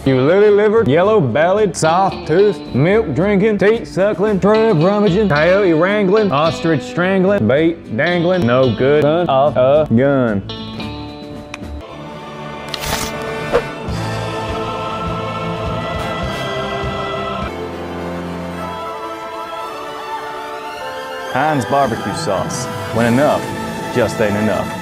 You lily-livered, yellow-bellied, soft-toothed, milk-drinking, teat-suckling, trug-rummaging, coyote wrangling, ostrich strangling, bait dangling, no good son of a gun. Heinz barbecue sauce. When enough just ain't enough.